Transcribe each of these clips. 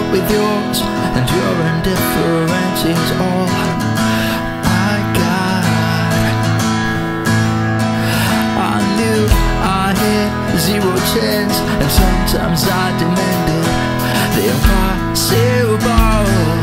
with yours, and your indifference is all I got. I knew I had zero chance, and sometimes I demanded the impossible.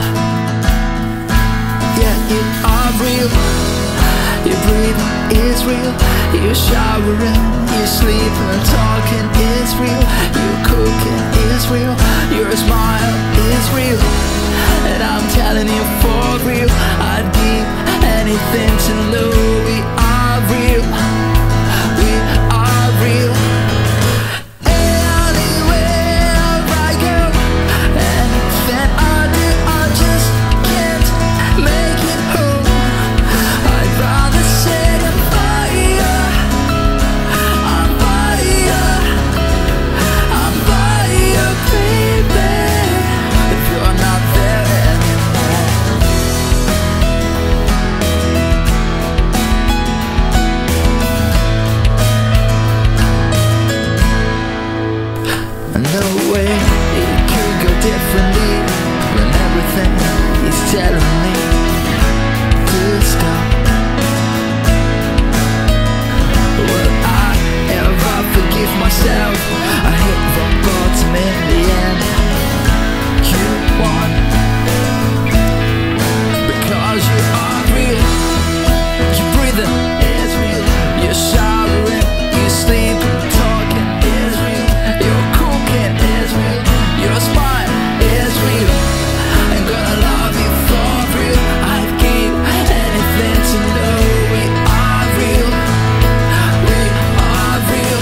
Yeah, you are real. Your breathing is real. You're showering, you're sleeping, talking is real. You're cooking is real. Your smile is real. And I'm telling you for real, I'd give anything to know we are real. We are real. Anywhere I go, anything I do, I just can't make it home. I'd rather set on fire. I'm fire. I'm fire, baby. If you're not there anymore. No way it could go differently when everything is telling me to stop. Will I ever forgive myself? I hit rock bottom in the end. You won, because you are real. Your breathing is real. You're showering, you're sleeping, talking is real. You're cooking is real. Your smile is real. I'm gonna love you for real. I'd give anything to know we are real. We are real.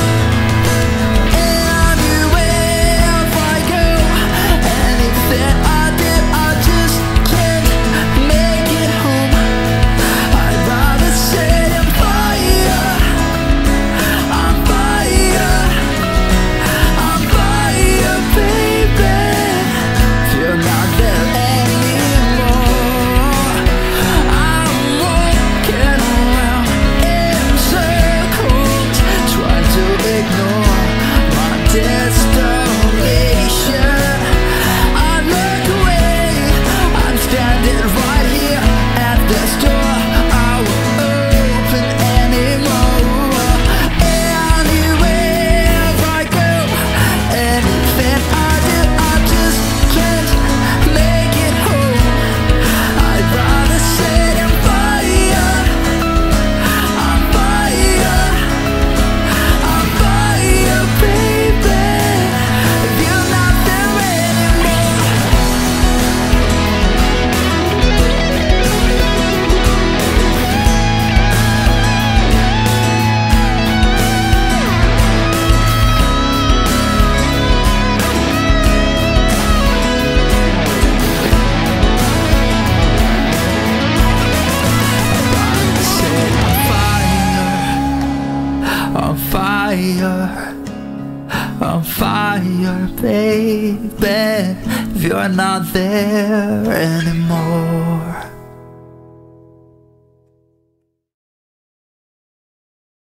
Anywhere I go, anything I do, I just can't make it home. I'd rather set on fire. I'm fire. I'm fire, baby. If you're not there anymore, I'm walking around in circles, trying to ignore my destination. I look away, I'm standing right here at this door. I won't open anymore. Anywhere I go, anything I do, I just can't make it home. I'd rather set on fire. I'm fire. I'm fire, baby. If you're not there anymore. I'm fire, I'm fire, baby. If you're not there anymore.